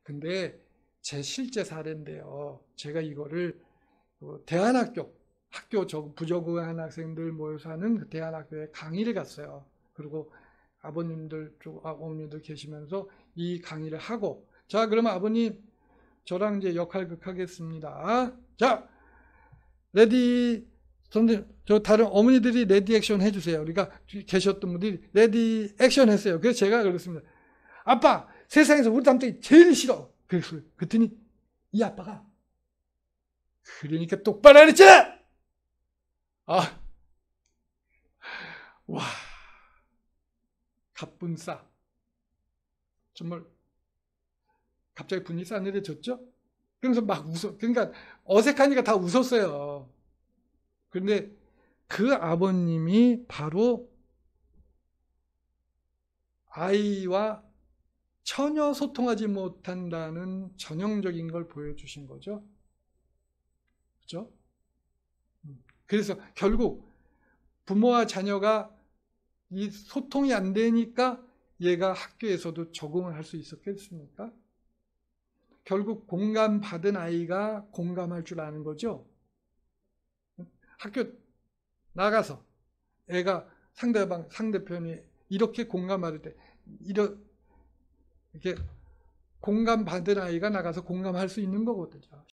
근데 제 실제 사례인데요. 제가 이거를 대안학교, 부적응한 학생들 모여서 하는 그 대안학교에 강의를 갔어요. 그리고 아버님들, 어머님들 계시면서 이 강의를 하고, 자, 그러면 아버님, 저랑 이제 역할극 하겠습니다. 자, 레디, 선생님, 저 다른 어머니들이 레디 액션 해주세요. 우리가 계셨던 분들이 레디 액션 했어요. 그래서 제가 그랬습니다. 아빠, 세상에서 우리 남편이 제일 싫어. 그랬더니 이 아빠가, 그러니까 똑바로 하랬잖아! 아, 와, 갑분싸. 정말 갑자기 분이 싸늘해졌죠? 그래서 막 그러니까 어색하니까 다 웃었어요. 그런데 그 아버님이 바로 아이와 전혀 소통하지 못한다는 전형적인 걸 보여주신 거죠. 그렇죠? 그래서 결국 부모와 자녀가 이 소통이 안 되니까 얘가 학교에서도 적응을 할 수 있었겠습니까? 결국 공감받은 아이가 공감할 줄 아는 거죠. 학교 나가서 애가 상대편이 이렇게 공감할 때 이렇게 공감받은 아이가 나가서 공감할 수 있는 거거든요.